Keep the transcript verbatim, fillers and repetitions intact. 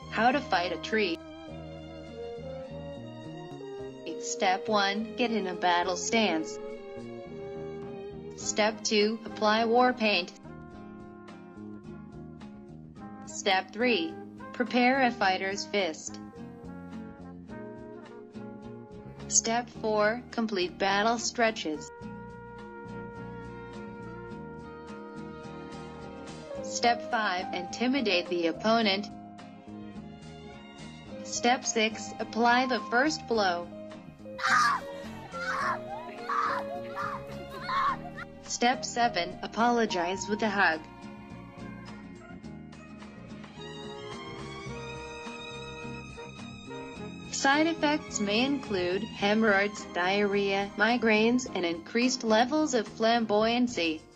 How to fight a tree. Step one. Get in a battle stance. Step two. Apply war paint. Step three. Prepare a fighter's fist. Step four. Complete battle stretches. Step five. Intimidate the opponent. Step six. Apply the first blow. Step seven. Apologize with a hug. Side effects may include hemorrhoids, diarrhea, migraines, and increased levels of flamboyancy.